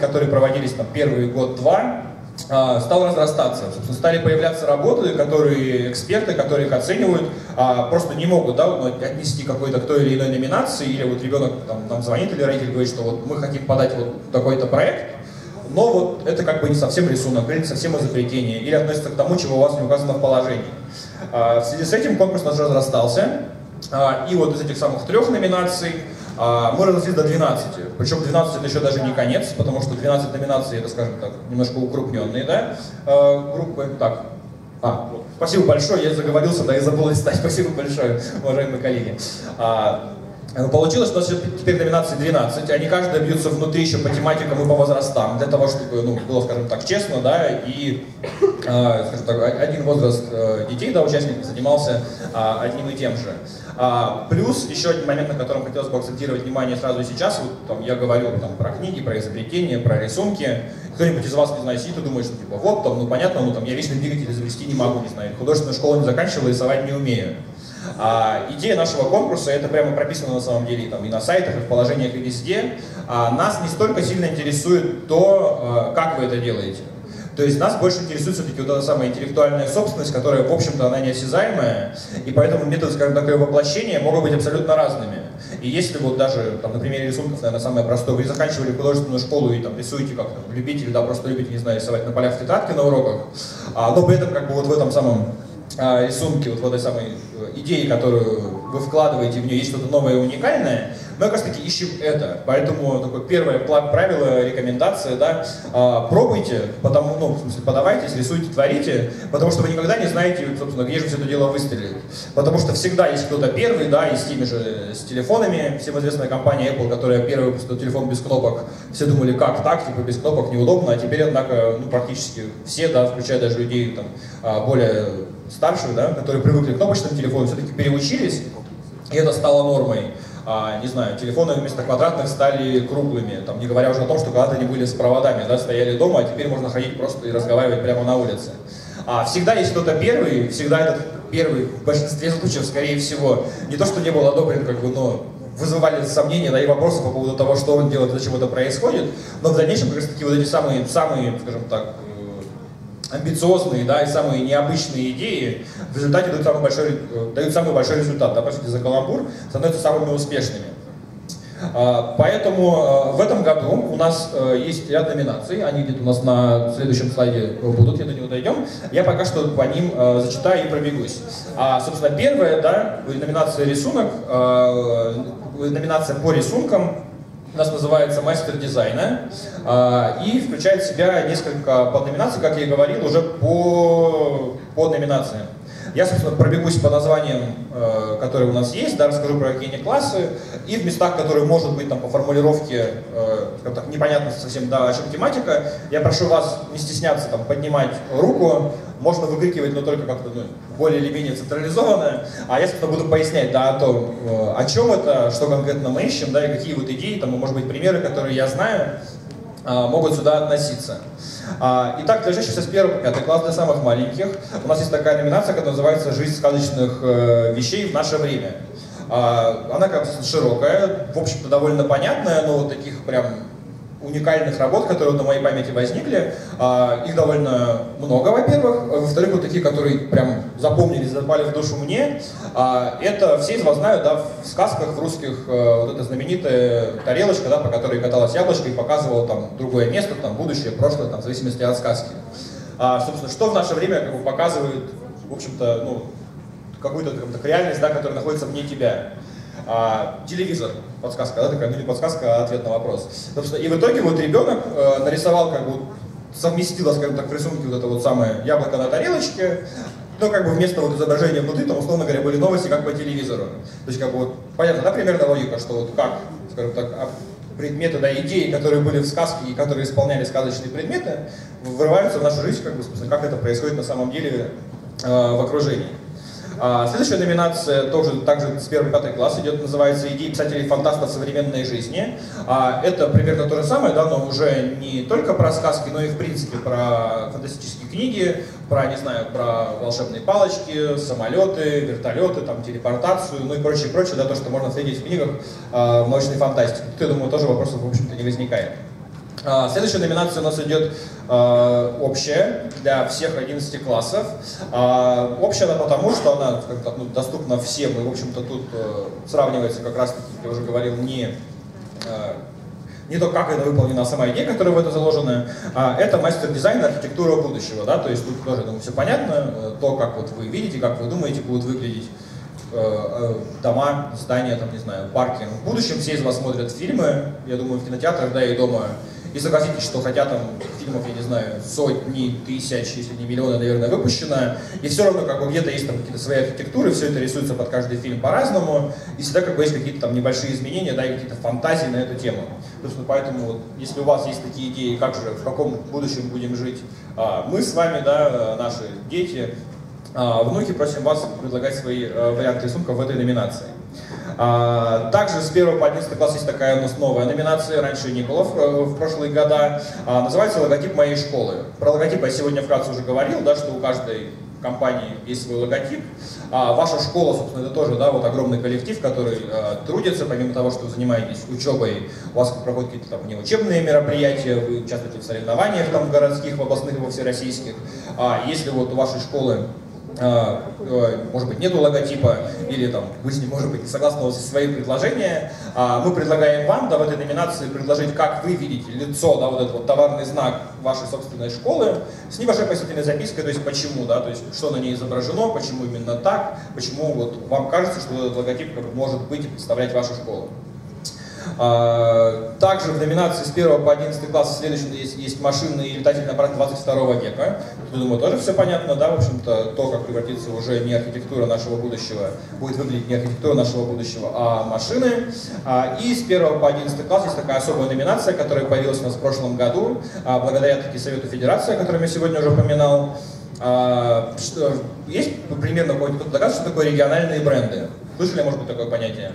которые проводились там первый год-два, стал разрастаться. Собственно, стали появляться работы, которые эксперты, которые их оценивают, просто не могут, да, отнести какой-то к той или иной номинации, или вот ребенок там, нам звонит, или родитель говорит, что вот мы хотим подать вот такой-то проект, но вот это как бы не совсем рисунок, или не совсем изобретение, или относится к тому, чего у вас не указано в положении. В связи с этим конкурс наш разрастался, и вот из этих самых 3 номинаций мы разрослись до 12. Причем 12 это еще даже не конец, потому что 12 номинаций это, скажем так, немножко укрупненные, да, группы. Так, спасибо большое, я заговорился, да, и забыл листать. Спасибо большое, уважаемые коллеги. Получилось, что у нас теперь номинации 12, они каждая бьются внутри еще по тематикам и по возрастам, для того, чтобы было, скажем так, честно, да, и, скажем так, один возраст детей, да, участников занимался одним и тем же. Плюс еще один момент, на котором хотелось бы акцентировать внимание сразу и сейчас, вот, там, я говорю там, про книги, про изобретения, про рисунки. Кто-нибудь из вас, не знаю, сидит и думает, что типа вот, там, ну понятно, ну там я вечный двигатель изобрести не могу, не знаю, художественную школу не заканчивал, рисовать не умею. Идея нашего конкурса, это прямо прописано на самом деле там, и на сайтах, и в положениях, и везде. Нас не столько сильно интересует то, как вы это делаете. То есть нас больше интересует все-таки вот эта самая интеллектуальная собственность, которая, в общем-то, она неосязаемая, и поэтому методы, скажем так, ее воплощения могут быть абсолютно разными. И если вот даже, там, на примере рисунков, наверное, самое простое, вы заканчивали художественную школу и там рисуете как любитель, да, просто любите, не знаю, рисовать на полях в тетрадке на уроках, но при этом как бы вот в этом самом рисунке, вот в этой самой идее, которую вы вкладываете в нее, есть что-то новое и уникальное, мы как раз таки ищем это. Поэтому такое первое правило, рекомендация, да, пробуйте, потому, ну, в смысле, подавайтесь, рисуйте, творите, потому что вы никогда не знаете, собственно, где же все это дело выстрелит. Потому что всегда есть кто-то первый, да, и с теми же, с телефонами. Всем известная компания Apple, которая первый выпустила телефон без кнопок, все думали, как так, типа без кнопок неудобно, а теперь, однако, ну, практически все, да, включая даже людей там, более старших, да, которые привыкли к кнопочным телефонам, все-таки переучились, и это стало нормой. Не знаю, телефоны вместо квадратных стали круглыми, там, не говоря уже о том, что когда-то они были с проводами, да, стояли дома, а теперь можно ходить просто и разговаривать прямо на улице. Всегда есть кто-то первый, всегда этот первый, в большинстве случаев, скорее всего, не то, что не был одобрен, как бы, но вызывали сомнения, да, и вопросы по поводу того, что он делает, зачем это происходит, но в дальнейшем как раз таки вот эти самые, скажем так, амбициозные, да, и самые необычные идеи в результате дают самый большой результат, да, по сути, за каламбур становятся самыми успешными. Поэтому в этом году у нас есть ряд номинаций, они где-то у нас на следующем слайде будут, я до него дойдем. Я пока что по ним зачитаю и пробегусь. Собственно, первая, да, номинация рисунок, номинация по рисункам. У нас называется «Мастер дизайна» и включает в себя несколько подноминаций, как я и говорил, уже по номинациям. Я, собственно, пробегусь по названиям, которые у нас есть, да, расскажу про какие-нибудь классы, и в местах, которые, может быть, там, по формулировке, скажем так, непонятно совсем, да, о чем тематика, я прошу вас не стесняться там, поднимать руку, можно выкрикивать, но только как-то более или менее централизованно, а я, собственно, буду пояснять, да, о том, о чем это, что конкретно мы ищем, да, и какие вот идеи, там, может быть, примеры, которые я знаю, могут сюда относиться. Итак, для учащихся с 1 по 5 класс, для самых маленьких, у нас есть такая номинация, которая называется «Жизнь сказочных вещей в наше время». Она как бы широкая, в общем-то довольно понятная, но вот таких прям уникальных работ, которые на моей памяти возникли, их довольно много, во-первых. Во-вторых, вот такие, которые прям запомнились, запали в душу мне, это все из вас знают, да, в сказках в русских вот эта знаменитая тарелочка, да, по которой каталась яблочко и показывала там другое место, там будущее, прошлое, там, в зависимости от сказки. Собственно, что в наше время как бы показывает, в общем-то, ну, какую-то реальность, да, которая находится вне тебя. Телевизор, подсказка, да, такая, ну не подсказка, а ответ на вопрос. Собственно, и в итоге вот ребенок нарисовал, как бы, совместила, скажем так, в рисунке вот это вот самое яблоко на тарелочке, но как бы вместо вот изображения внутри, там, условно говоря, были новости как по телевизору. То есть, как бы, вот, понятно, да, примерно логика, что вот как, скажем так, предметы, да, идеи, которые были в сказке и которые исполняли сказочные предметы, вырываются в нашу жизнь, как бы, собственно, как это происходит на самом деле в окружении. Следующая номинация также с 1 по 5 класс идет, называется «Идеи писателей-фантастов современной жизни». Это примерно то же самое, да, но уже не только про сказки, но и в принципе про фантастические книги, про, не знаю, про волшебные палочки, самолеты, вертолеты, там, телепортацию, ну и прочее, да, то, что можно встретить в книгах в научной фантастике. Тут, я думаю, тоже вопросов, в общем-то, не возникает. Следующая номинация у нас идет общая для всех 11 классов. Общая она потому, что она доступна всем, и, в общем-то, тут сравнивается как раз, как я уже говорил, не то, как это выполнена сама идея, которая в это заложена, это мастер-дизайн и архитектура будущего. Да? То есть тут тоже, думаю, все понятно, то, как вот вы видите, как вы думаете, будут выглядеть дома, здания, там, не знаю, парки. В будущем все из вас смотрят фильмы, я думаю, в кинотеатрах, да, и дома. И согласитесь, что хотя там фильмов, я не знаю, сотни, тысяч, если не миллионы, наверное, выпущено, и все равно как бы где-то есть там какие-то свои архитектуры, все это рисуется под каждый фильм по-разному, и всегда как бы есть какие-то там небольшие изменения, да, и какие-то фантазии на эту тему. Собственно, поэтому вот, если у вас есть такие идеи, как же, в каком будущем будем жить мы с вами, да, наши дети, внуки, просим вас предлагать свои варианты рисунков в этой номинации. Также с 1 по 11 класс есть такая у нас новая номинация, раньше не было в прошлые года, называется «Логотип моей школы». Про логотип я сегодня вкратце уже говорил, да, что у каждой компании есть свой логотип. Ваша школа, собственно, это тоже, да, вот огромный коллектив, который трудится, помимо того, что вы занимаетесь учебой, у вас проходят какие-то там неучебные мероприятия, вы участвуете в соревнованиях там городских, областных, во всероссийских. Если вот у вашей школы может быть, нету логотипа, или там, вы с ним, может быть, не согласны со свои предложения, мы предлагаем вам, да, в этой номинации предложить, как вы видите лицо, да, вот этот вот товарный знак вашей собственной школы, с небольшой пояснительной запиской, то есть почему, да, то есть что на ней изображено, почему именно так, почему вот вам кажется, что этот логотип может быть и представлять вашу школу. Также в номинации с 1 по 11 класс следующем есть машинный и летательный аппарат 22 века. Тут, думаю, тоже все понятно, да, в общем-то, то, как превратится уже не архитектура нашего будущего, будет выглядеть не архитектура нашего будущего, а машины. И с 1 по 11 класс есть такая особая номинация, которая появилась у нас в прошлом году, благодаря таки Совету Федерации, о котором я сегодня уже упоминал. Есть примерно какой-то догадка, что такое региональные бренды? Слышали, может быть, такое понятие?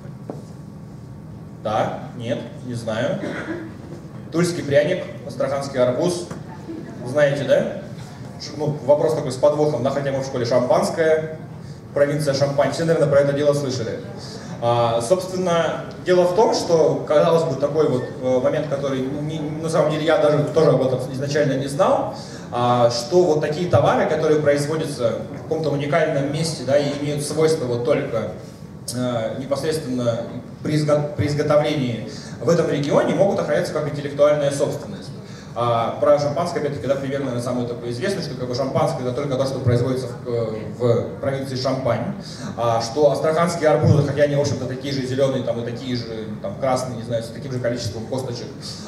Да, нет, не знаю. Тульский пряник, астраханский арбуз. Знаете, да? Ну, вопрос такой с подвохом, да, хотя мы в школе шампанское, провинция Шампань. Все, наверное, про это дело слышали. Собственно, дело в том, что, казалось бы, такой вот момент, который, на самом деле, я даже тоже об этом изначально не знал, что вот такие товары, которые производятся в каком-то уникальном месте, да, и имеют свойства вот только непосредственно при изготовлении в этом регионе, могут охраняться как интеллектуальная собственность. Про шампанское, опять-таки, да, примерно самое такое известное, что как бы шампанское это только то, что производится в провинции Шампань, что астраханские арбузы, хотя они, в общем-то, такие же зеленые там, и такие же там, красные, не знаю, с таким же количеством косточек,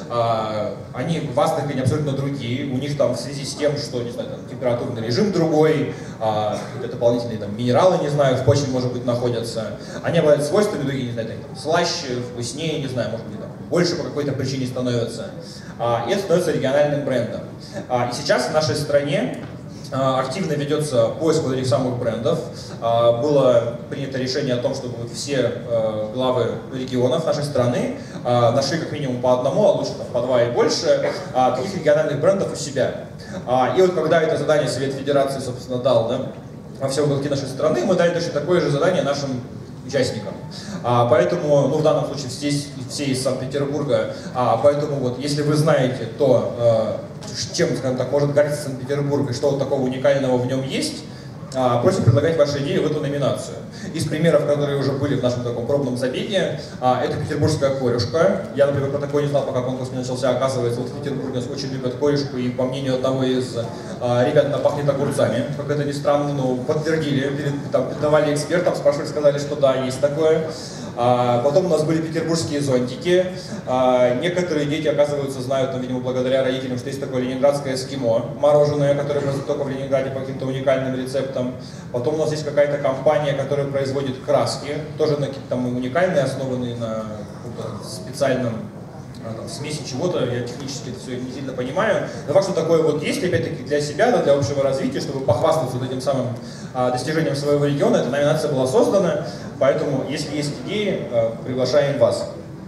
они в Астрахани абсолютно другие, у них там в связи с тем, что, не знаю, там, температурный режим другой, дополнительные там, минералы, не знаю, в почве, может быть, находятся, они обладают свойствами другие, не знаю, там, слаще, вкуснее, не знаю, может быть, там, больше по какой-то причине становятся. И это становится региональным брендом. И сейчас в нашей стране активно ведется поиск вот этих самых брендов. Было принято решение о том, чтобы вот все главы регионов нашей страны нашли как минимум по одному, а лучше там, по два и больше, таких региональных брендов у себя. И вот когда это задание Совет Федерации, собственно, дал, да, во все уголки нашей страны, мы дали точно такое же задание нашим участникам. Поэтому, ну, в данном случае здесь все из Санкт-Петербурга, поэтому вот, если вы знаете, то чем, скажем так, может гордиться Санкт-Петербург и что вот такого уникального в нем есть, просим предлагать ваши идеи в эту номинацию. Из примеров, которые уже были в нашем таком пробном забеге, это петербургская корюшка. Я, например, про такое не знал, пока конкурс не начался. Оказывается, вот в Петербурге очень любят корюшку, и по мнению одного из ребят, она пахнет огурцами. Как это ни странно, но подтвердили, давали экспертам, спрашивали, сказали, что да, есть такое. Потом у нас были петербургские зонтики. Некоторые дети, оказывается, знают, видимо, благодаря родителям, что есть такое ленинградское эскимо, мороженое, которое производится только в Ленинграде по каким-то уникальным рецептам. Потом у нас есть какая-то компания, которая производит краски, тоже на какие-то там уникальные, основанные на специальном там, смеси чего-то, я технически это все не сильно понимаю. Но факт, что такое вот есть, опять-таки, для себя, да, для общего развития, чтобы похвастаться вот этим самым достижением своего региона, эта номинация была создана, поэтому, если есть идеи, приглашаем вас.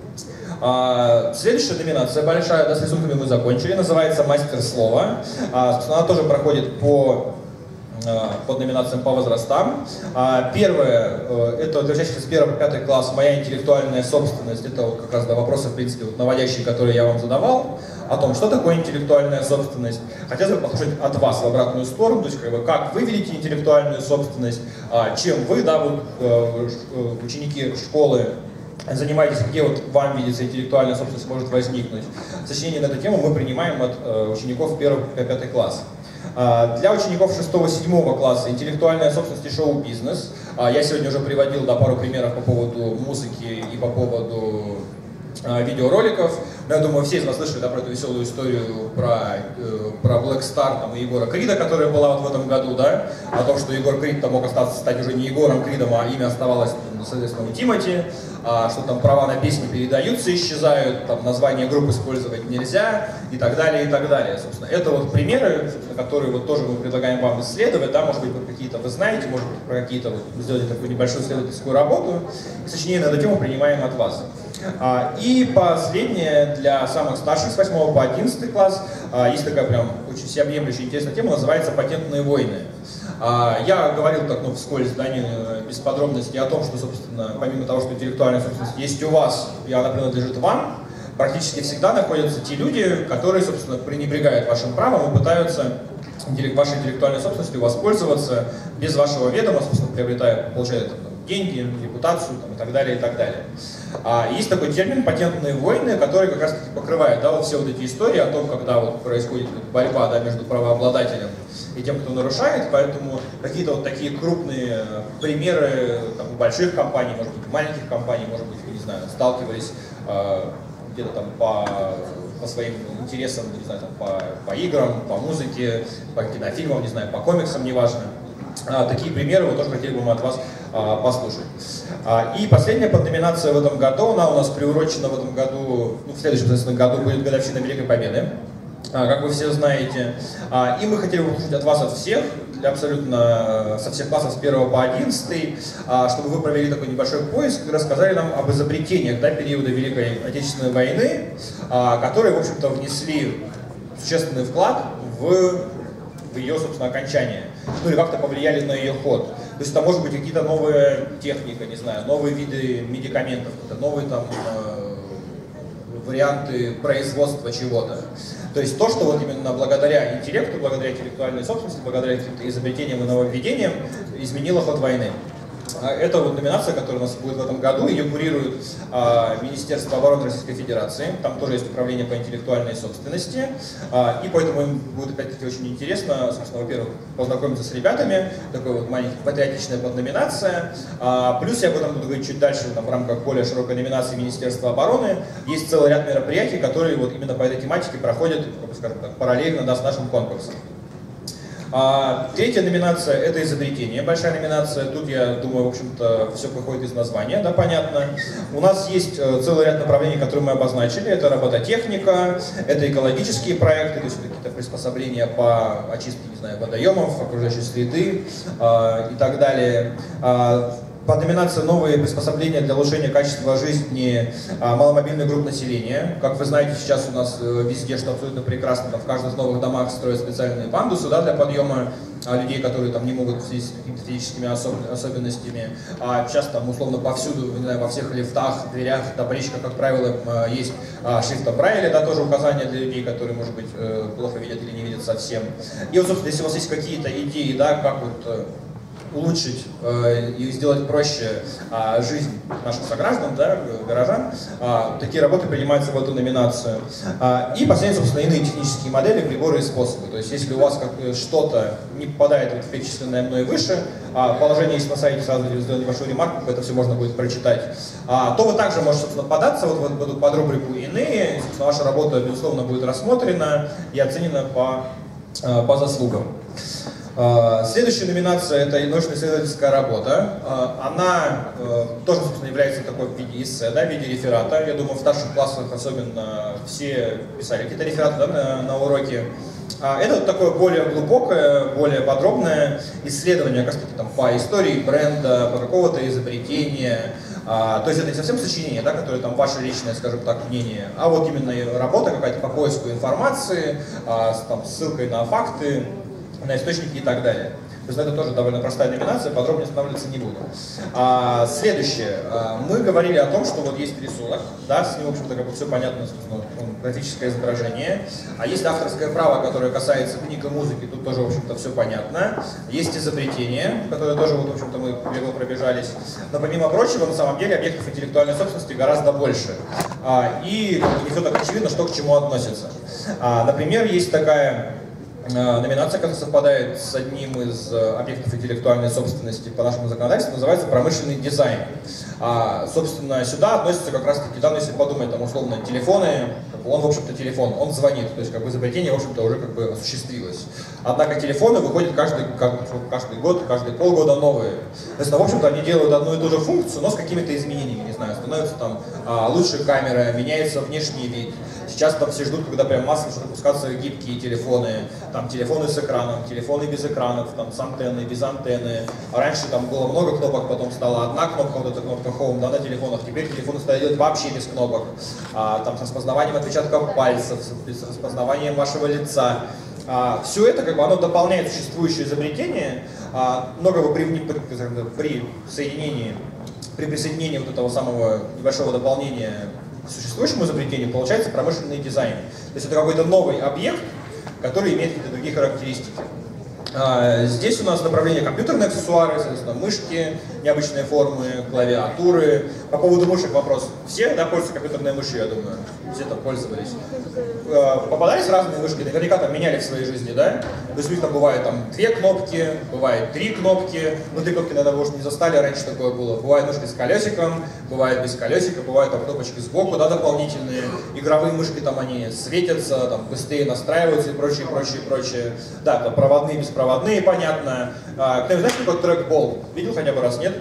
Следующая номинация большая, да, с рисунками мы закончили, называется «Мастер слова». Она тоже проходит под номинациям по возрастам. Первое, это для учащихся с 1 по 5 класс «Моя интеллектуальная собственность». Это вот как раз до вопроса, в принципе, вот наводящие, которые я вам задавал. о том, что такое интеллектуальная собственность. Хотелось бы послушать от вас в обратную сторону, то есть как вы видите интеллектуальную собственность, чем вы, да, вот, ученики школы, занимаетесь, где вот вам видится интеллектуальная собственность может возникнуть. Сочинение на эту тему мы принимаем от учеников 1-5 класс. Для учеников 6-7 класса интеллектуальная собственность и шоу-бизнес. Я сегодня уже приводил пару примеров по поводу музыки и по поводу видеороликов. Но я думаю, все из вас слышали, да, про эту веселую историю про Black Star там, и Егора Крида, которая была вот в этом году, да, о том, что Егор Крид мог стать уже не Егором Кридом, а имя оставалось, соответственно, у Тимати, что там права на песни передаются, исчезают, там название групп использовать нельзя и так далее, и так далее. Собственно, это вот примеры, которые вот тоже мы предлагаем вам исследовать, да, может быть, какие-то вы знаете, может быть, про какие-то вот сделать такую небольшую исследовательскую работу, и сочинение на эту тему принимаем от вас. И последнее, для самых старших, с 8 по 11 класс, есть такая прям очень всеобъемлющая интересная тема, называется «Патентные войны». Я говорил так, вскользь, да, без подробностей о том, что, собственно, помимо того, что интеллектуальная собственность есть у вас, и она принадлежит вам, практически всегда находятся те люди, которые, собственно, пренебрегают вашим правом и пытаются вашей интеллектуальной собственностью воспользоваться без вашего ведома, собственно, получают деньги, репутацию там, и так далее, и так далее. Есть такой термин «патентные войны», который как раз покрывает, да, вот все вот эти истории о том, когда вот происходит борьба, да, между правообладателем и тем, кто нарушает, поэтому какие-то вот такие крупные примеры там, больших компаний, может быть, маленьких компаний, может быть, вы, не знаю, сталкивались где-то там по своим интересам, не знаю, там, по играм, по музыке, по кинофильмам, не знаю, по комиксам, неважно. Такие примеры мы тоже хотели бы мы от вас послушать. И последняя подноминация в этом году, она у нас приурочена в этом году, в следующем, соответственно, году будет годовщина Великой Победы, как вы все знаете. И мы хотели бы услышать от вас, от всех, абсолютно со всех классов с 1 по 11, чтобы вы провели такой небольшой поиск и рассказали нам об изобретениях, да, периода Великой Отечественной войны, которые, в общем-то, внесли существенный вклад в ее, собственно, окончание, или как-то повлияли на ее ход. То есть это может быть какие-то новые техники, не знаю, новые виды медикаментов, новые там варианты производства чего-то. То есть то, что вот именно благодаря интеллекту, благодаря интеллектуальной собственности, благодаря каким-то изобретениям и нововведениям изменило ход войны. Это вот номинация, которая у нас будет в этом году, ее курирует Министерство обороны Российской Федерации, там тоже есть управление по интеллектуальной собственности, и поэтому им будет опять-таки очень интересно, собственно, во-первых, познакомиться с ребятами, такая вот маленькая патриотичная подноминация, плюс я об этом буду говорить чуть дальше, там, в рамках более широкой номинации Министерства обороны, есть целый ряд мероприятий, которые вот именно по этой тематике проходят, скажем так, параллельно, да, с нашим конкурсом. Третья номинация – это изобретение, большая номинация. Тут, я думаю, в общем-то, все выходит из названия, да, понятно. У нас есть целый ряд направлений, которые мы обозначили. Это робототехника, это экологические проекты, то есть какие-то приспособления по очистке, не знаю, водоемов, окружающей среды и так далее. Под номинацией «Новые приспособления для улучшения качества жизни маломобильных групп населения». Как вы знаете, сейчас у нас везде, что абсолютно прекрасно, там в каждых новых домах строят специальные пандусы, да, для подъема людей, которые там не могут в связи с какими-то физическими особенностями. Сейчас там условно повсюду, не знаю, во всех лифтах, дверях, табличках, как правило, есть шрифтом Брайля, да, тоже указания для людей, которые, может быть, плохо видят или не видят совсем. И вот, собственно, если у вас есть какие-то идеи, да, как вот улучшить и сделать проще жизнь наших сограждан, да, горожан, такие работы принимаются в эту номинацию. И последнее, собственно, иные технические модели, приборы и способы. То есть, если у вас что-то не попадает в перечисленное мной выше, положение есть на сайте, сразу сделаю небольшую ремарку, это все можно будет прочитать, то вы также можете, собственно, податься вот в подрубрику «Иные». Собственно, ваша работа, безусловно, будет рассмотрена и оценена по заслугам. Следующая номинация – это научно-исследовательская работа. Она тоже, собственно, является такой в виде эссе, да, в виде реферата. Я думаю, в старших классах особенно все писали какие-то рефераты, да, на уроке. Это такое более глубокое, более подробное исследование, как сказать, там, по истории бренда, по какого-то изобретения. То есть это не совсем сочинение, да, которое там ваше личное, скажем так, мнение, а вот именно работа какая-то по поиску информации, с ссылкой на факты, на источники и так далее. То есть это тоже довольно простая номинация, подробнее останавливаться не буду. Следующее. Мы говорили о том, что вот есть рисунок, да, с ним, в общем-то, как бы все понятно, графическое изображение. А есть авторское право, которое касается книг и музыки, тут тоже, в общем-то, все понятно. Есть изобретение, которое тоже, вот, в общем-то, мы бегло пробежались. Но помимо прочего, на самом деле, объектов интеллектуальной собственности гораздо больше. И не все так очевидно, что к чему относится. Например, есть такая номинация, которая совпадает с одним из объектов интеллектуальной собственности по нашему законодательству, называется промышленный дизайн. Собственно, сюда относятся как раз таки, если подумать, там, условно, телефоны, он, в общем-то, телефон, он звонит, то есть, как бы, изобретение, в общем-то, уже, как бы, осуществилось. Однако телефоны выходят каждый год, каждые полгода новые. То есть, в общем-то, они делают одну и ту же функцию, но с какими-то изменениями, не знаю, становятся там лучше камеры, меняется внешний вид. Сейчас там все ждут, когда прям массово начнут выпускаться гибкие телефоны, там телефоны с экраном, телефоны без экранов, там с антенной, без антенны. А раньше там было много кнопок, потом стала одна кнопка, вот эта кнопка Home, да, на телефонах. Теперь телефоны стали делать вообще без кнопок. Там с распознаванием отпечатков пальцев, с распознаванием вашего лица. Все это, как бы, оно дополняет существующее изобретение, но как бы при присоединении вот этого самого небольшого дополнения к существующему изобретению получается промышленный дизайн. То есть это какой-то новый объект, который имеет какие-то другие характеристики. Здесь у нас направление компьютерные аксессуары, соответственно, мышки, необычные формы, клавиатуры. По поводу мышек вопрос. Все, да, пользуются компьютерной мышью, я думаю? Все там пользовались. Попадались разные мышки, наверняка там меняли в своей жизни, да? То есть у них там бывает там 2 кнопки, бывает 3 кнопки. Ну, 3 кнопки, наверное, вы уже не застали, раньше такое было. Бывает мышки с колесиком, бывает без колесика, бывают там кнопочки сбоку, да, дополнительные. Игровые мышки там они светятся, там быстрее настраиваются и прочее, прочее, прочее. Да, там проводные, беспроводные, понятно. Кто-нибудь знает, что такое трекбол? Видел хотя бы раз, нет?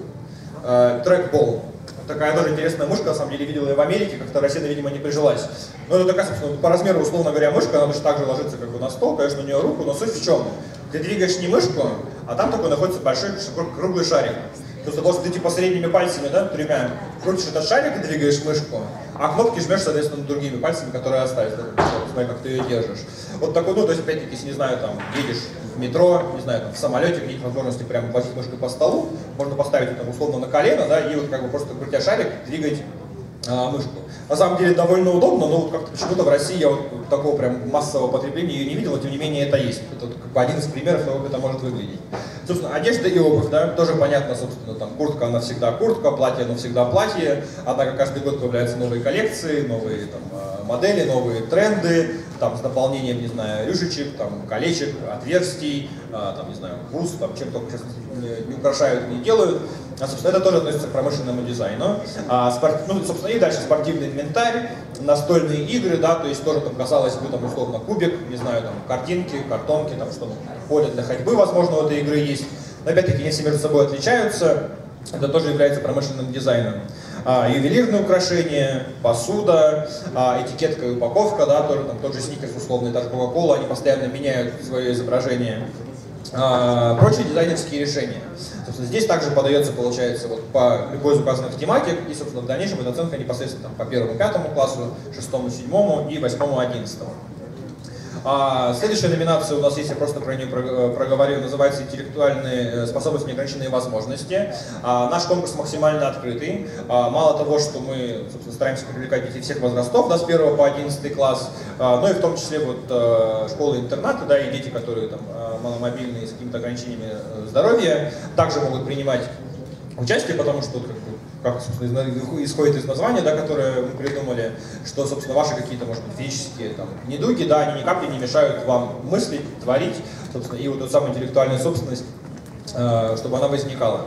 Трекбол. Такая тоже интересная мышка, на самом деле, видела ее в Америке, как-то Россия, видимо, не прижилась. Но это такая, собственно, по размеру, условно говоря, мышка, она точно так же ложится, как бы, на стол, конечно, у нее руку, но суть в чем? Ты двигаешь не мышку, а там такой находится большой круглый шарик. То есть просто ты типа средними пальцами, да, 3, крутишь этот шарик и двигаешь мышку, а кнопки жмешь, соответственно, другими пальцами, которые остались. Смотри, как ты ее держишь. Вот такой, ну, то есть, опять-таки, если, не знаю, там, едешь в метро, не знаю, там, в самолете, где нет возможности прямо платить мышкой по столу, можно поставить ее там условно на колено, да, и вот как бы просто крутя шарик, двигать мышку. На самом деле довольно удобно, но вот как-то почему-то в России я вот такого прям массового потребления ее не видел, но тем не менее это есть. Это как бы один из примеров того, как это может выглядеть. Собственно, одежда и обувь, да, тоже понятно, собственно, там куртка, она всегда куртка, платье, оно всегда платье, однако каждый год появляются новые коллекции, новые там модели, новые тренды, там с дополнением, не знаю, рюшечек, там колечек, отверстий, там, не знаю, бус, там чем только сейчас не украшают, не делают. Собственно, это тоже относится к промышленному дизайну. Ну, собственно, и дальше спортивный инвентарь, настольные игры, да, то есть тоже там касалось бы, там, условно, кубик, не знаю, там, картинки, картонки, там, что, поле для ходьбы, возможно, у этой игры есть. Но, опять-таки, они все между собой отличаются, это тоже является промышленным дизайном. Ювелирные украшения, посуда, этикетка и упаковка, да, тоже там тот же сникерс условный, та же кока-кола, они постоянно меняют свое изображение. Прочие дизайнерские решения. Собственно, здесь также подается, получается, вот по любой из указанных тематик, и, собственно, в дальнейшем эта оценка непосредственно там, по 1-5 классу, 6-7 и 8-11. Следующая номинация у нас, если я просто про нее проговорю, называется «Интеллектуальные способности, неограниченные возможности». Наш конкурс максимально открытый. Мало того, что мы, собственно, стараемся привлекать детей всех возрастов, да, с 1 по 11 класс, но и в том числе вот, школы-интернаты, да, и дети, которые там, маломобильные, с какими-то ограничениями здоровья, также могут принимать участие, потому что, как собственно, исходит из названия, да, которое мы придумали, что, собственно, ваши какие-то, может быть, физические там, недуги, да, они ни капли не мешают вам мыслить, творить, собственно, и вот эту самую интеллектуальную собственность, чтобы она возникала.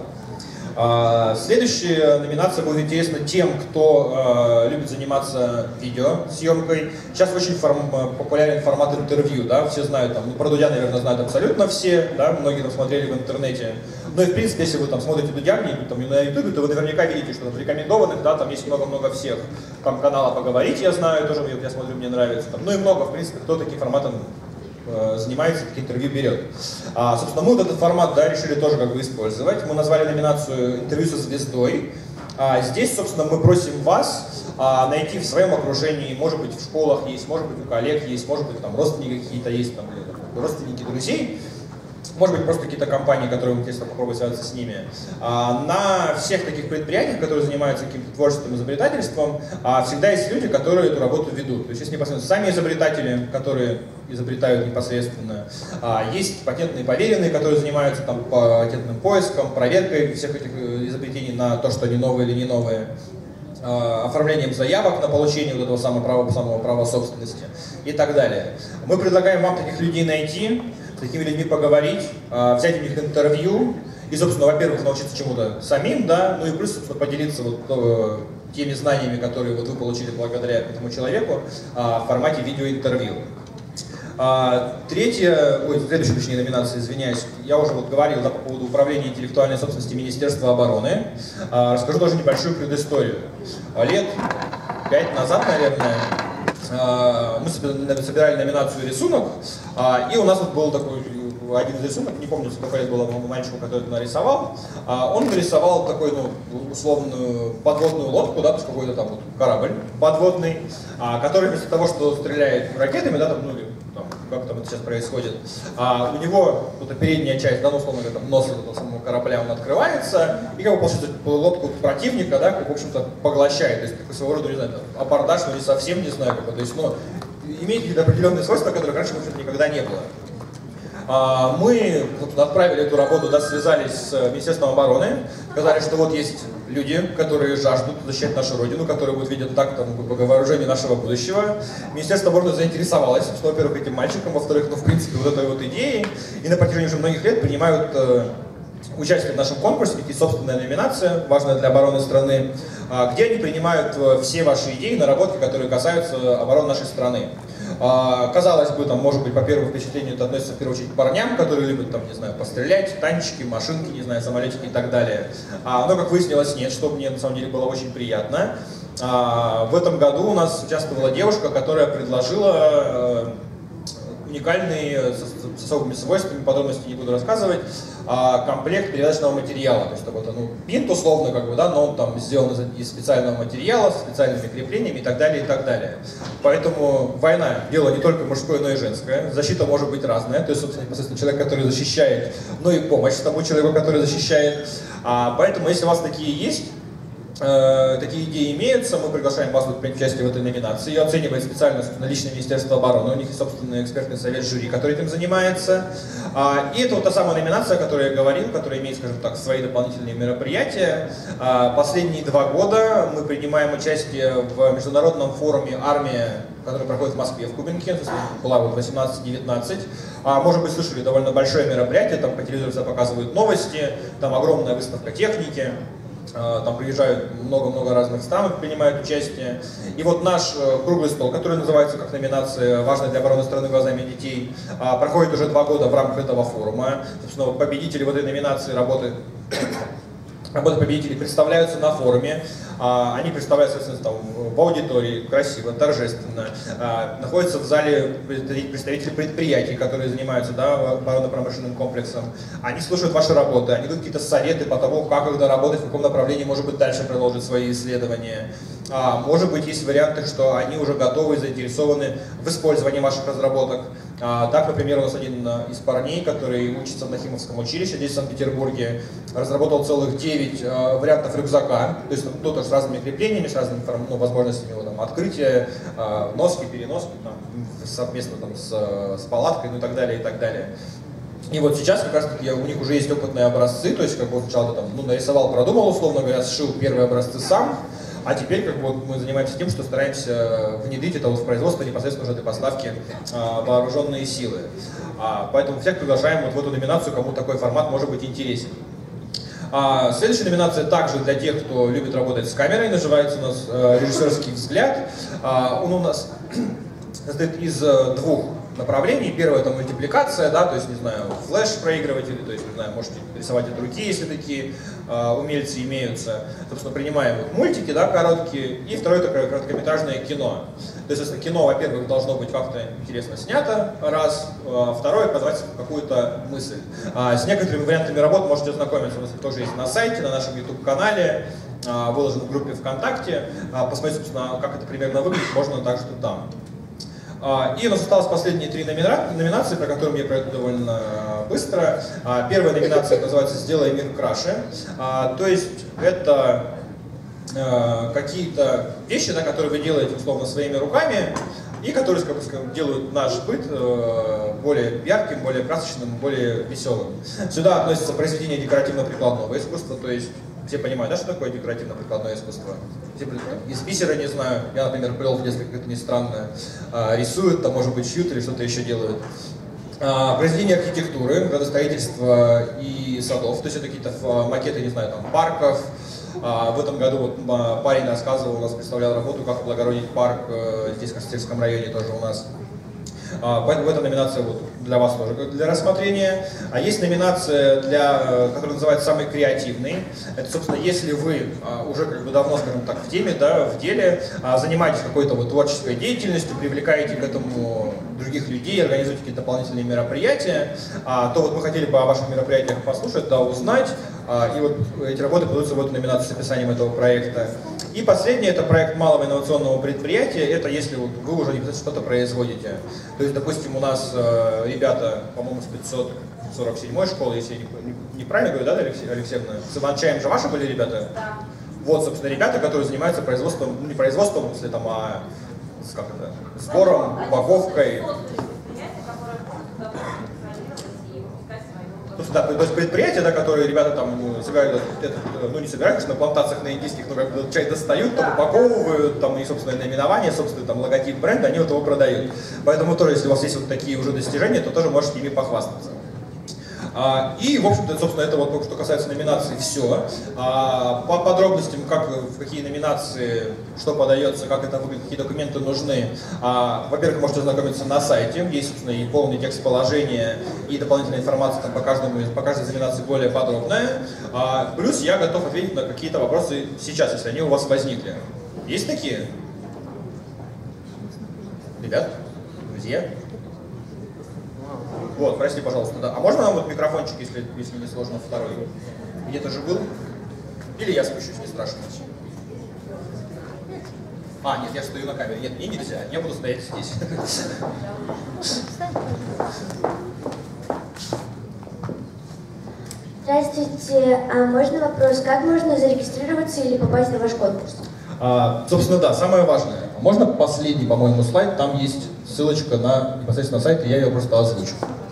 Следующая номинация будет интересна тем, кто любит заниматься видеосъемкой. Сейчас очень популярен формат интервью, да, все знают, там, ну, про Дудя, наверное, знают абсолютно все, да, многие там смотрели в интернете. Ну и, в принципе, если вы там смотрите Дудя где-нибудь там на ютубе, то вы наверняка видите, что в рекомендованных, да, там есть много-много всех. Там канала «Поговорить» я знаю, тоже я смотрю, мне нравится. Там, ну и много, в принципе, кто таким форматом занимается, такие интервью берет. Собственно, мы вот этот формат, да, решили тоже как бы использовать. Мы назвали номинацию «Интервью со звездой». Здесь, собственно, мы просим вас найти в своем окружении, может быть, в школах есть, может быть, у коллег есть, может быть, там родственники какие-то есть, там, родственники друзей, может быть, просто какие-то компании, которые интересно попробовать связаться с ними. На всех таких предприятиях, которые занимаются каким-то творчеством, изобретательством, всегда есть люди, которые эту работу ведут. То есть есть непосредственно сами изобретатели, которые изобретают непосредственно. Есть патентные поверенные, которые занимаются там патентным поиском, проверкой всех этих изобретений на то, что они новые или не новые, оформлением заявок на получение вот этого самого права собственности и так далее. Мы предлагаем вам таких людей найти, с такими людьми поговорить, взять у них интервью и, собственно, во-первых, научиться чему-то самим, да, ну и плюс, собственно, поделиться вот теми знаниями, которые вот вы получили благодаря этому человеку в формате видеоинтервью. Следующая, точнее, номинация, извиняюсь, я уже вот говорил, да, по поводу управления интеллектуальной собственности Министерства обороны. Расскажу тоже небольшую предысторию. Лет 5 назад, наверное, мы собирали номинацию «Рисунок», и у нас вот был такой один из рисунок, не помню, сколько лет было мальчику, который это нарисовал. Он нарисовал такой, ну, условную подводную лодку, да, то есть какой-то там вот корабль подводный, который вместо того, что стреляет ракетами, да, там, ну, как там это сейчас происходит, у него вот передняя часть, да, ну, условно говоря, там, нос этого самого корабля, он открывается, и как бы, получается, лодку противника, да, как, в общем-то, поглощает, то есть, как своего рода, не знаю, там, абордаж, ну, не совсем, не знаю, как бы, то есть, ну, имеет какие-то определенные свойства, которых раньше, в общем-то, никогда не было. Мы отправили эту работу, да, связались с Министерством обороны, сказали, что вот есть люди, которые жаждут защищать нашу родину, которые будут видеть так, там, вооружение нашего будущего. Министерство обороны заинтересовалось, что, во-первых, этим мальчиком, во-вторых, ну, в принципе, вот этой вот идеей, и на протяжении уже многих лет принимают участие в нашем конкурсе, и собственная номинация, важная для обороны страны, где они принимают все ваши идеи, наработки, которые касаются обороны нашей страны. Казалось бы, там, может быть, по первому впечатлению это относится в первую очередь к парням, которые любят, там, не знаю, пострелять, танчики, машинки, не знаю, самолетики и так далее. Но, как выяснилось, нет, что мне на самом деле было очень приятно. В этом году у нас участвовала девушка, которая предложила уникальный, с особыми свойствами, подробности не буду рассказывать, комплект передаточного материала. То есть это вот, ну, бинт условно, как бы, да, но он там сделан из специального материала, с специальными креплениями и так далее, и так далее. Поэтому война — дело не только мужское, но и женское. Защита может быть разная. То есть, собственно, непосредственно человек, который защищает, но и помощь тому человеку, который защищает. Поэтому, если у вас такие есть, такие идеи имеются, мы приглашаем вас принять участие в этой номинации. Ее оценивает специально, личное Министерство обороны, у них есть собственный экспертный совет жюри, который этим занимается. И это вот та самая номинация, о которой я говорил, которая имеет, скажем так, свои дополнительные мероприятия. Последние 2 года мы принимаем участие в международном форуме «Армия», который проходит в Москве, в Кубинке, была вот 18-19. Может быть, слышали, довольно большое мероприятие, там по телевизору всегда показывают новости, там огромная выставка техники. Там приезжают много-много разных стран, принимают участие. И вот наш круглый стол, который называется как номинация «Важная для обороны страны глазами детей», проходит уже 2 года в рамках этого форума. Собственно, победители в этой номинации работы победителей представляются на форуме. Они представляются, соответственно, там, в аудитории, красиво, торжественно. Находятся в зале представители предприятий, которые занимаются, да, оборонно-промышленным комплексом. Они слушают ваши работы, они дают какие-то советы по тому, как их доработать, в каком направлении, может быть, дальше продолжить свои исследования. Может быть, есть варианты, что они уже готовы и заинтересованы в использовании ваших разработок. Так, например, у нас один из парней, который учится в Нахимовском училище здесь, в Санкт-Петербурге, разработал целых 9 вариантов рюкзака, то есть, ну, тоже с разными креплениями, с разными, ну, возможностями его там открытия, носки, переноски, там, совместно там, с палаткой, ну и так далее, и так далее. И вот сейчас как раз таки у них уже есть опытные образцы, то есть как бы сначала там, ну, нарисовал, продумал, условно говоря, сшил первые образцы сам, а теперь как бы мы занимаемся тем, что стараемся внедрить это вот в производство непосредственно уже для поставки вооруженные силы. Поэтому всех приглашаем вот в эту номинацию, кому такой формат может быть интересен. Следующая номинация также для тех, кто любит работать с камерой, называется у нас «Режиссерский взгляд». Он у нас состоит из 2 направлений. Первое — это мультипликация, да, то есть, не знаю, флеш-проигрыватели, то есть, не знаю, можете рисовать от руки, если такие умельцы имеются. Собственно, принимаем вот мультики, да, короткие. И второе — это короткометражное кино. То есть, если кино, во-первых, должно быть как-то интересно снято, раз. Второе — позвать какую-то мысль. С некоторыми вариантами работ можете ознакомиться. У нас тоже есть на сайте, на нашем YouTube-канале, выложен в группе ВКонтакте. Посмотреть, собственно, как это примерно выглядит, можно также там. И у нас осталось последние 3 номинации, про которые я пройду довольно быстро. Первая номинация называется «Сделай мир краше». То есть это какие-то вещи, да, которые вы делаете условно своими руками, и которые, скажем, делают наш быт более ярким, более красочным, более веселым. Сюда относятся произведения декоративно-прикладного искусства, то есть все понимают, да, что такое декоративно-прикладное искусство? Все из бисера, не знаю, я, например, плел в детстве, как-то не странно, рисуют, там, может быть, шьют или что-то еще делают. Произведения архитектуры, градостроительства и садов, то есть это какие-то макеты, не знаю, там, парков. В этом году вот парень рассказывал, у нас представлял работу, как облагородить парк здесь, в Костельском районе, тоже у нас. Поэтому эта номинация вот для вас тоже для рассмотрения. А есть номинация, которая называется «Самый креативный». Это, собственно, если вы уже как бы давно, скажем так, в теме, да, в деле, занимаетесь какой-то вот творческой деятельностью, привлекаете к этому других людей, организуете какие-то дополнительные мероприятия, то вот мы хотели бы о ваших мероприятиях послушать, да, узнать. И вот эти работы подаются в эту номинацию с описанием этого проекта. И последний — это проект малого инновационного предприятия. Это если вот вы уже непосредственно что-то производите. То есть, допустим, у нас ребята, по-моему, с 547-й школы, если я неправильно говорю, да, Алексеевна? С Иван-Чаем же ваши были ребята? Да. Вот, собственно, ребята, которые занимаются производством, ну не производством, если там, как это, сбором, упаковкой. То есть предприятия, да, которые ребята там собирают, ну не собирают, конечно, на плантациях на индийских, но как бы чай достают, там упаковывают, там и собственное наименование, собственный там логотип бренда, они вот его продают. Поэтому тоже, если у вас есть вот такие уже достижения, то тоже можете ими похвастаться. И, в общем-то, собственно, это вот, что касается номинаций, все. По подробностям, в какие номинации, что подается, как это выглядит, какие документы нужны, во-первых, можете ознакомиться на сайте, есть, собственно, и полный текст положения, и дополнительная информация там, по каждой номинации более подробная. Плюс я готов ответить на какие-то вопросы сейчас, если они у вас возникли. Есть такие? Ребят? Друзья? Вот, прости, пожалуйста, да. А можно нам вот микрофончик, если не сложно, второй? Где-то же был? Или я спущусь, не страшно. Нет, я стою на камере. Нет, мне нельзя, я буду стоять здесь. Здравствуйте, а можно вопрос? Как можно зарегистрироваться или попасть на ваш конкурс? Собственно, да, самое важное. Можно последний, по-моему, слайд, там есть ссылочка на непосредственно сайт, и я ее просто озвучу.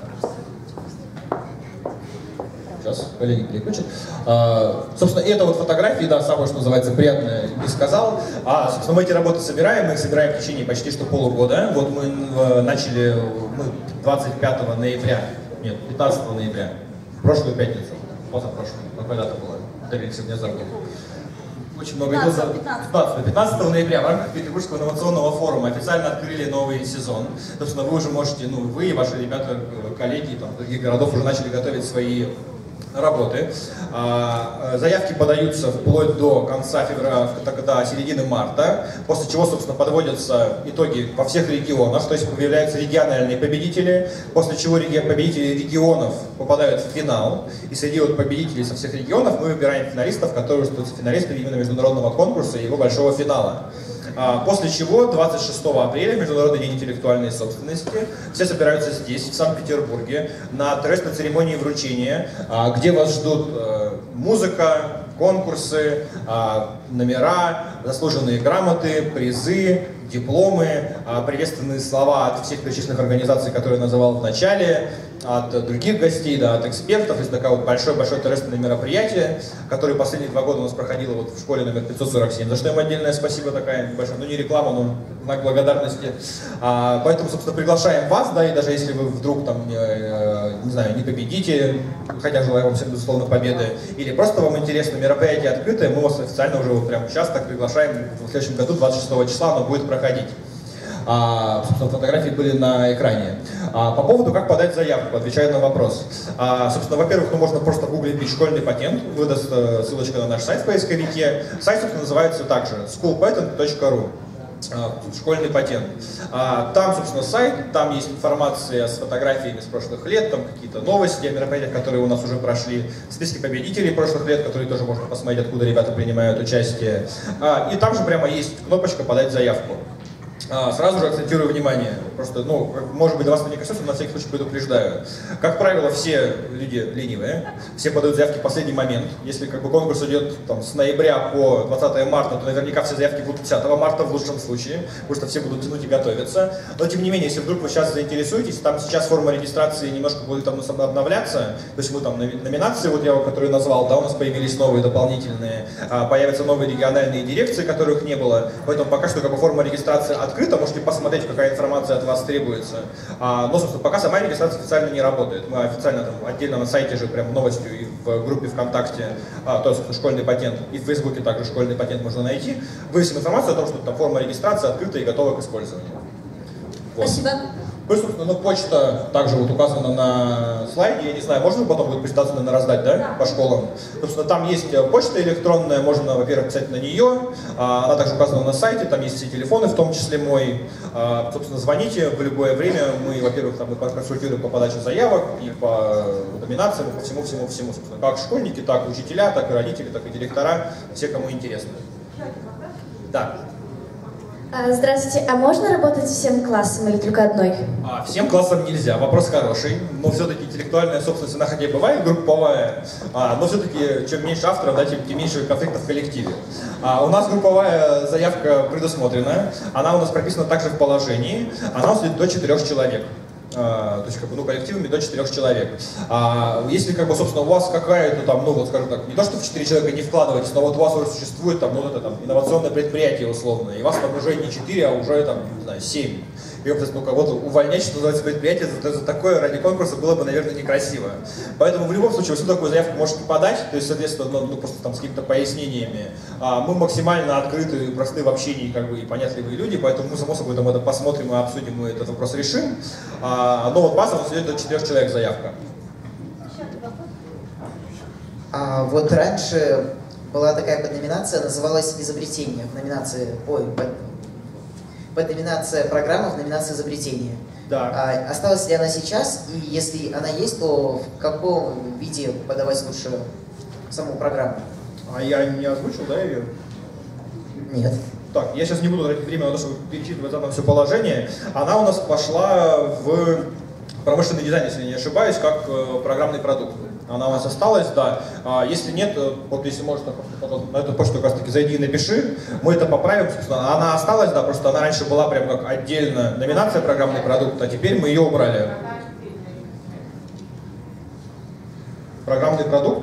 Сейчас коллеги переключат. Собственно, это вот фотографии, да, самое, что называется, приятное не сказал. Собственно, мы эти работы собираем, мы их собираем в течение почти что полугода. Вот мы начали 25 ноября, нет, 15 ноября, в прошлую пятницу, позапрошлую, когда-то было, я сегодня забыл. Очень много 15 ноября в рамках Петербургского инновационного форума официально открыли новый сезон. Собственно, вы уже можете, вы и ваши ребята, коллеги там, других городов уже начали готовить свои работы. Заявки подаются вплоть до конца февраля, до середины марта, после чего, собственно, подводятся итоги во всех регионах, то есть появляются региональные победители, после чего победители регионов попадают в финал, и среди вот победителей со всех регионов мы выбираем финалистов, которые становятся финалистами именно международного конкурса и его большого финала. После чего 26 апреля, Международный день интеллектуальной собственности, все собираются здесь, в Санкт-Петербурге, на торжественной церемонии вручения, где вас ждут музыка, конкурсы, номера, заслуженные грамоты, призы, дипломы, приветственные слова от всех перечисленных организаций, которые я называл в начале, от других гостей, да, от экспертов. Это такое вот большое-большое торжественное мероприятие, которое последние 2 года у нас проходило вот в школе номер 547, за что им отдельное спасибо такая большое, не реклама, но знак благодарности. Поэтому, собственно, приглашаем вас, да, и даже если вы вдруг там, не знаю, не победите, хотя желаю вам всем, безусловно, победы, или просто вам интересно, мероприятие открытое, мы вас официально уже вот прямо сейчас так приглашаем в следующем году, 26 числа, оно будет проходить. Собственно, фотографии были на экране. По поводу, как подать заявку, отвечаю на вопрос. Собственно, во-первых, можно просто гуглить «школьный патент», выдаст ссылочка на наш сайт в поисковике. Сайт, собственно, называется также schoolpatent.ru. Школьный патент. Там, собственно, сайт, там есть информация с фотографиями с прошлых лет, там какие-то новости о мероприятиях, которые у нас уже прошли, списки победителей прошлых лет, которые тоже можно посмотреть, откуда ребята принимают участие. И там же прямо есть кнопочка «Подать заявку». Сразу же акцентирую внимание, просто, ну, может быть, до вас это не коснется, но на всякий случай предупреждаю. Как правило, все люди ленивые, все подают заявки в последний момент. Если как бы конкурс идет там, с ноября по 20 марта, то наверняка все заявки будут 10 марта в лучшем случае, потому что все будут тянуть и готовиться. Но тем не менее, если вдруг вы сейчас заинтересуетесь, там сейчас форма регистрации немножко будет там обновляться, то есть мы там номинации, вот я которые назвал, да, у нас появились новые дополнительные, появятся новые региональные дирекции, которых не было, поэтому пока что как бы форма регистрации открыта, можете посмотреть, какая информация от вас требуется. Но, собственно, пока сама регистрация официально не работает. Мы официально там отдельно на сайте же прям новостью и в группе ВКонтакте, то есть школьный патент, и в Фейсбуке также школьный патент можно найти. Вывесим информацию о том, что там форма регистрации открыта и готова к использованию. Вот. Спасибо. Ну, собственно, ну, почта также вот указана на слайде, я не знаю, можно потом будет презентацию, наверное, раздать, да, по школам? Собственно, там есть почта электронная, можно, во-первых, писать на нее, она также указана на сайте, там есть все телефоны, в том числе мой. Собственно, звоните в любое время, мы, во-первых, там мы проконсультируем по подаче заявок и по номинациям, по всему, собственно, как школьники, так и учителя, так и родители, так и директора, все, кому интересно. Да. Здравствуйте, а можно работать всем классом или только одной? Всем классам нельзя, вопрос хороший, но все-таки интеллектуальная собственность, она хотя и бывает групповая, но все-таки чем меньше авторов, да, тем меньше конфликтов в коллективе. У нас групповая заявка предусмотрена, она у нас прописана также в положении, она у нас идет до 4 человек. То есть, как бы, ну, коллективами до 4 человек. Если, как бы, собственно, у вас какая-то там, ну, вот, скажем так, не то, что в 4 человека не вкладываетесь, но вот у вас уже существует там, ну, это там инновационное предприятие условно, и у вас там уже не 4, а уже там, не знаю, 7. И, ну, кого-то увольнять, что называется, предприятие за такое ради конкурса было бы, наверное, некрасиво. Поэтому в любом случае вы всю такую заявку можете подать, то есть, соответственно, ну, просто там с какими-то пояснениями. Мы максимально открытые, простые в общении, как бы, и понятливые люди, поэтому мы, само собой, там это посмотрим и обсудим, мы этот вопрос решим. Но вот база у нас идет до 4 человек заявка. Вот раньше была такая подноминация, называлась «Изобретение», в номинации, подноминация программы в номинации «Изобретение». Да. Осталась ли она сейчас? И если она есть, то в каком виде подавать лучше саму программу? Я не озвучил, да, ее? Нет. Так, я сейчас не буду тратить время на то, чтобы перечитывать заново все положение. Она у нас пошла в промышленный дизайн, если я не ошибаюсь, как программный продукт. Она у нас осталась, да. Если нет, вот если можно, на эту почту как раз таки зайди и напиши, мы это поправим, собственно. Она осталась, да, просто она раньше была прям как отдельно номинация программный продукт, а теперь мы ее убрали. Программный продукт?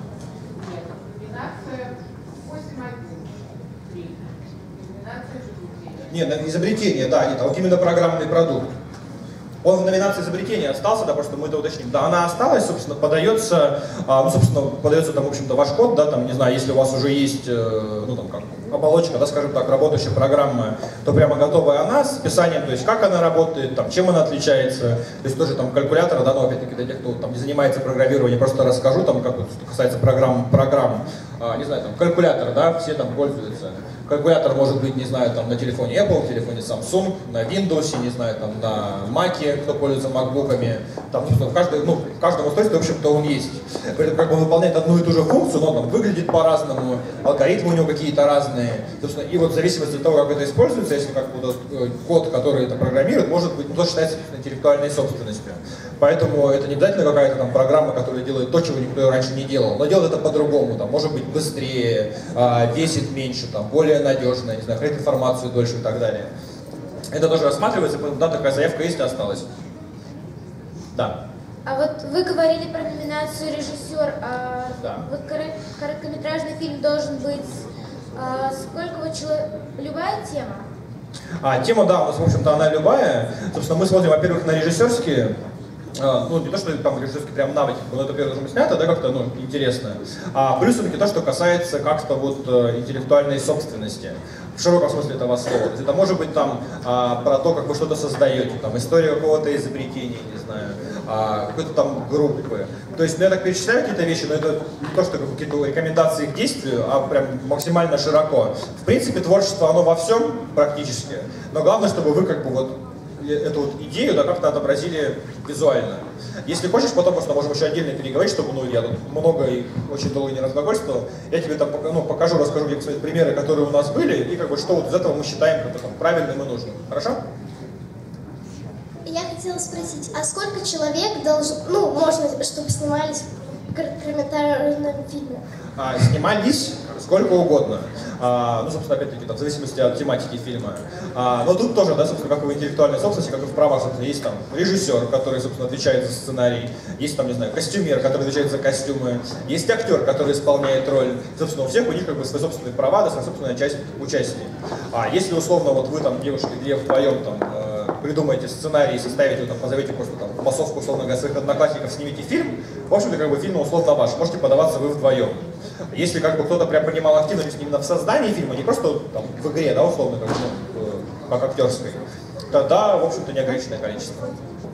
Нет, изобретение, да, нет, а вот именно программный продукт. Он в номинации изобретения остался, да, просто мы это уточним. Да, она осталась, собственно, подается, ну, собственно, подается там, в общем-то, ваш код, да, там, не знаю, если у вас уже есть, ну, там, как оболочка, да, скажем так, работающая программа, то прямо готовая она с описанием, то есть, как она работает, там, чем она отличается, то есть, тоже там калькулятор, да, но опять-таки для тех, кто там не занимается программированием, просто расскажу, там, как вот, что касается программ, не знаю, там, калькулятор, да, все там пользуются. Калькулятор может быть, не знаю, там на телефоне Apple, в телефоне Samsung, на Windows, не знаю, там на Mac, кто пользуется MacBook'ами, там, в каждом устройстве, в общем-то, он есть. Поэтому как бы он выполняет одну и ту же функцию, но он там выглядит по-разному, алгоритмы у него какие-то разные. Собственно, и вот в зависимости от того, как это используется, если как бы код, который это программирует, может быть, то считается интеллектуальной собственностью. Поэтому это не обязательно какая-то там программа, которая делает то, чего никто раньше не делал, но делает это по-другому, там, может быть быстрее, весит меньше, там, более надежно, не знаю, хранит информацию дольше и так далее. Это тоже рассматривается, да, такая заявка есть и осталась. Да. А вот вы говорили про номинацию режиссер, да. Вот короткометражный фильм должен быть, сколько вот человек, любая тема? Тема, да, у нас, в общем-то, она любая. Собственно, мы смотрим, во-первых, на режиссерские, ну, не то, что там режиссерские прям навыки, но это, первое, должно быть снято, да, как-то, ну, интересно. Плюс все-таки то, что касается как-то вот интеллектуальной собственности. В широком смысле этого слова. То есть это может быть там про то, как вы что-то создаете, там история какого-то изобретения, не знаю, какой-то там группы. То есть, ну, я так перечисляю какие-то вещи, но это не то, что какие-то рекомендации к действию, а прям максимально широко. В принципе, творчество, оно во всем практически, но главное, чтобы вы как бы вот эту вот идею, да, как-то отобразили визуально. Если хочешь, потом просто можем еще отдельно переговорить, чтобы, ну, я тут много и очень долго не разглагольствовал. Я тебе там покажу, расскажу, где посмотреть примеры, которые у нас были, и как бы что вот из этого мы считаем как бы, там, правильным и нужным. Хорошо? Я хотела спросить, а сколько человек должен, ну, можно, чтобы снимались в короткометражном фильме? Снимались сколько угодно. Ну, собственно, опять-таки, в зависимости от тематики фильма. Но тут тоже, да, собственно, как и в интеллектуальной собственности, как и в правах, собственно, есть там режиссер, который, собственно, отвечает за сценарий, есть там, не знаю, костюмер, который отвечает за костюмы, есть актер, который исполняет роль. Собственно, у всех у них как бы свои собственные права, да, своя собственная часть участия. Если, условно, вот вы там, девушки, где вдвоем там придумаете сценарий, составите, там, позовете просто там массовку, условно говоря, своих одноклассников, снимите фильм, в общем-то, как бы фильм условно ваш, можете подаваться вы вдвоем. Если как бы кто-то прям принимал активность именно в создании фильма, не просто там в игре, да, условно, как, ну, как актерской, тогда, в общем-то, неограниченное количество.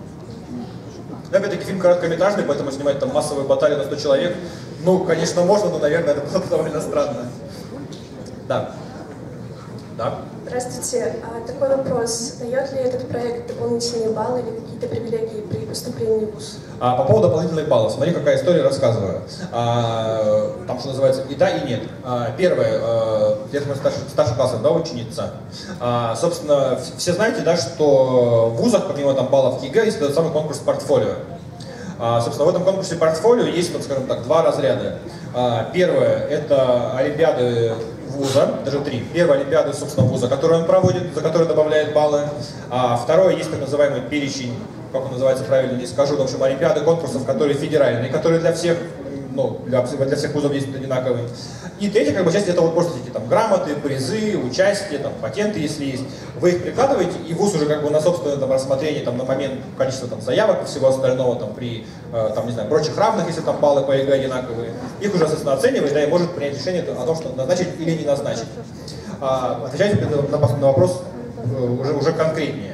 Но, опять-таки, фильм короткометражный, поэтому снимать там массовую баталию на 100 человек, ну, конечно, можно, но, наверное, это было бы довольно странно. Да. Да. Здравствуйте. Такой вопрос. Дает ли этот проект дополнительные баллы или какие-то привилегии при поступлении в ВУЗ? По поводу дополнительных баллов. Смотри, какая история, рассказываю. Там, что называется, и да, и нет. Первое, я думаю, старших классов, да, ученица. Собственно, все знаете, да, что в вузах, помимо там баллов ЕГЭ, есть этот самый конкурс портфолио. Собственно, в этом конкурсе портфолио есть, вот, скажем так, два разряда. Первое – это олимпиады вуза, даже три. Первая олимпиада, собственно, вуза, которую он проводит, за которую добавляет баллы. Второе, есть так называемый перечень, как он называется, правильно не скажу, в общем, олимпиады конкурсов, которые федеральные, которые для всех, ну, для всех вузов есть одинаковые. И третья, как бы, часть это вот просто эти там грамоты, призы, участие, там, патенты, если есть. Вы их прикладываете, и вуз уже как бы на собственное там рассмотрение там на момент количества там заявок и всего остального там при там, не знаю, прочих равных, если там баллы по ЕГЭ одинаковые, их уже, соответственно, оценивает, да, и может принять решение о том, что назначить или не назначить. Отвечайте на вопрос уже конкретнее.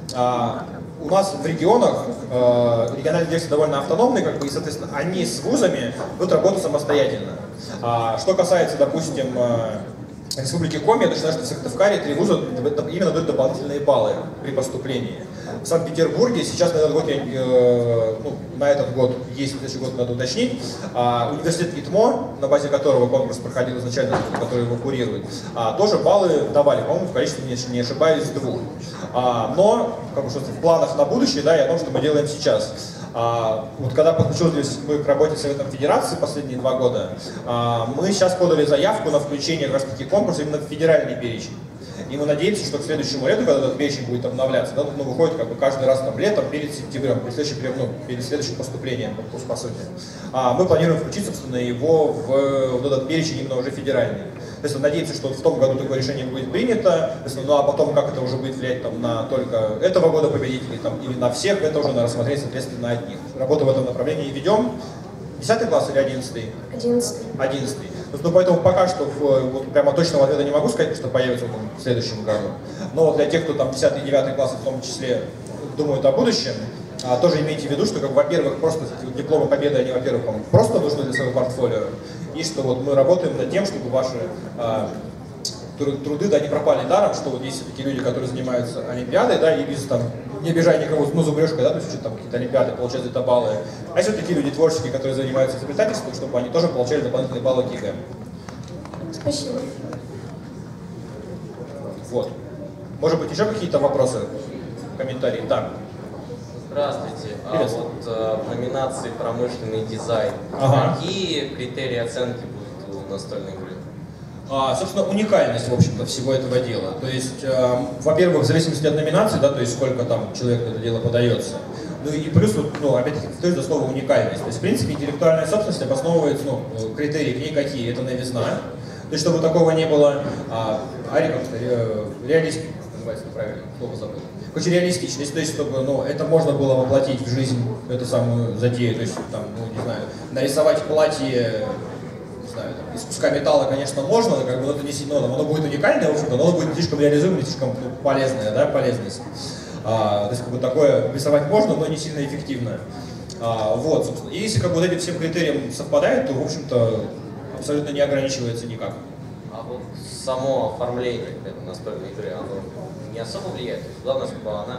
У нас в регионах региональные дирекции довольно автономные, как бы, и, соответственно, они с вузами будут работать самостоятельно. Что касается, допустим, Республики Коми, я точно знаю, что в Сыктывкаре 3 вуза именно дают дополнительные баллы при поступлении. В Санкт-Петербурге сейчас на этот год, есть, в следующий год надо уточнить, университет ИТМО, на базе которого конкурс проходил изначально, который его курирует, тоже баллы давали, по-моему, в количестве, если не ошибаюсь, 2. Но, как бы, в планах на будущее, да, и о том, что мы делаем сейчас. Вот когда подключились мы к работе с Советом Федерации последние 2 года, мы сейчас подали заявку на включение как раз таки конкурса именно в федеральный перечень. И мы надеемся, что к следующему лету, когда этот перечень будет обновляться, да, ну, выходит как бы каждый раз там летом перед сентябрем, перед следующим поступлением, по сути. Мы планируем включить, собственно, его в этот перечень именно уже федеральный. То есть надеемся, что в том году такое решение будет принято, ну а потом как это уже будет влиять там, на только этого года победителей там, или на всех, это уже на рассмотреть, соответственно, одних. Работу в этом направлении ведем. 10 класс или 11? 11. 11. Ну, поэтому пока что вот, прямо точного ответа не могу сказать, что появится в следующем году. Но вот для тех, кто там 10 и 9 классы в том числе думают о будущем, тоже имейте в виду, что, во-первых, просто дипломы победы, они, во-первых, просто нужны для своего портфолио, и что вот мы работаем над тем, чтобы ваши труды, да, не пропали даром, что вот есть все-таки люди, которые занимаются олимпиадой, да, и без там, не обижая никого, ну, зубрежкой, да, то есть там какие-то олимпиады, получают за это баллы, а есть все-таки люди творческие, которые занимаются изобретательством, чтобы они тоже получали дополнительные баллы к ЕГЭ. Спасибо. Вот. Может быть, еще какие-то вопросы, комментарии? Да. Здравствуйте. В номинации «Промышленный дизайн» какие критерии оценки будут у настольной игры? Собственно, уникальность, в общем-то, всего этого дела. То есть, во-первых, в зависимости от номинации, да, то есть сколько там человек на это дело подается. Ну и плюс, опять-таки, повторюсь, за слово уникальность. То есть, в принципе, интеллектуальная собственность обосновывается, критерии к ней какие? Это новизна. То есть, чтобы такого не было, реалистично, называется правильно, слово забыл. Очень реалистичность, то есть, чтобы это можно было воплотить в жизнь, эту самую затею, то есть, там, не знаю, нарисовать платье, не знаю, там, из куска металла, конечно, можно, как бы, но это не сильно, оно будет уникальное, в общем-то, но оно будет не слишком реализуемое, не слишком полезное, да, полезность. То есть, как бы, такое рисовать можно, но не сильно эффективно. Вот, собственно, и если, как бы, вот этим всем критериям совпадает, то, в общем-то, абсолютно не ограничивается никак. А вот само оформление этой настольной игры, оно не особо влияет? Главное, чтобы она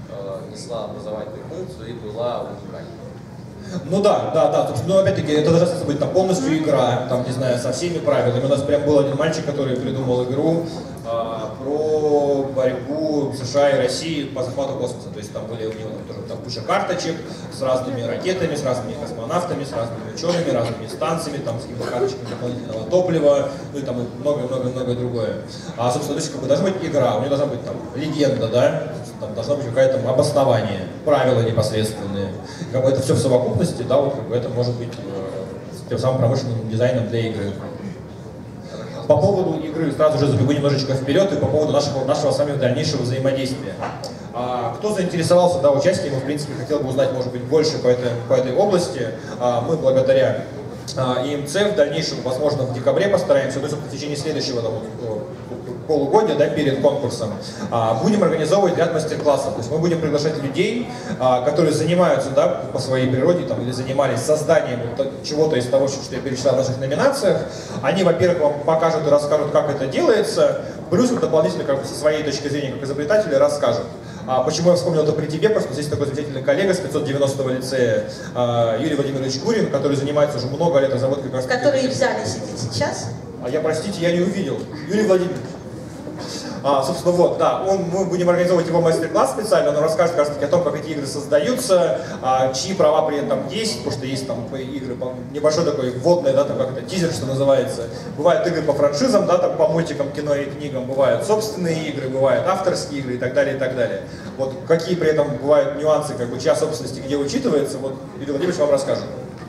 несла образовательную функцию и была уникальной. Ну да. Ну, опять-таки, это должна быть там полностью игра, там, не знаю, со всеми правилами. У нас прям был один мальчик, который придумал игру про борьбу США и России по захвату космоса. То есть там были у него там куча карточек с разными ракетами, с разными космонавтами, с разными учеными, разными станциями, там с какими-то карточками дополнительного топлива, ну и там много-много-много другое. А, собственно, то есть как бы должна быть игра, у нее должна быть там легенда, да, там должно быть какое-то там обоснование, правила непосредственные. Как бы это все в совокупности, да, вот как бы это может быть тем самым промышленным дизайном для игры. По поводу игры сразу же забегу немножечко вперед и по поводу нашего с вами дальнейшего взаимодействия. Кто заинтересовался, да, участием, в принципе, хотел бы узнать, может быть, больше по этой области. Мы благодаря ИМЦ в дальнейшем, возможно, в декабре постараемся, то есть в течение следующего полугодия, да, перед конкурсом, будем организовывать ряд мастер-классов. То есть мы будем приглашать людей, которые занимаются, да, по своей природе там, или занимались созданием чего-то из того, что я перечислял в наших номинациях. Они, во-первых, вам покажут и расскажут, как это делается, плюс дополнительно, как бы, со своей точки зрения, как изобретатели, расскажут. Почему я вспомнил это при тебе, просто здесь такой замечательный коллега с 590-го лицея, Юрий Владимирович Курин, который занимается уже много лет разработкой... Который в зале сидит сейчас. Простите, я не увидел. Юрий Владимирович. Собственно, вот, да, мы будем организовывать его мастер-класс специально, он расскажет как раз таки о том, как эти игры создаются, чьи права при этом есть, потому что есть там игры, небольшой такой вводный, да, там как это, тизер, что называется. Бывают игры по франшизам, да, там по мультикам, кино и книгам, бывают собственные игры, бывают авторские игры и так далее, и так далее. Вот какие при этом бывают нюансы, как бы, чья собственность и где учитывается, вот Юрий Владимирович вам расскажет.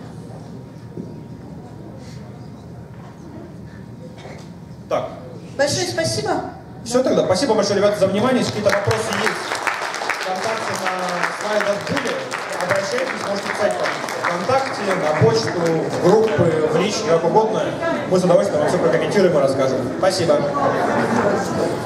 Так. Большое спасибо. Все тогда. Спасибо большое, ребята, за внимание. Если какие-то вопросы есть, контакты на слайдах были. Обращайтесь, можете писать ВКонтакте, на почту, в группы, в личке, как угодно. Мы с удовольствием вам все прокомментируем и расскажем. Спасибо.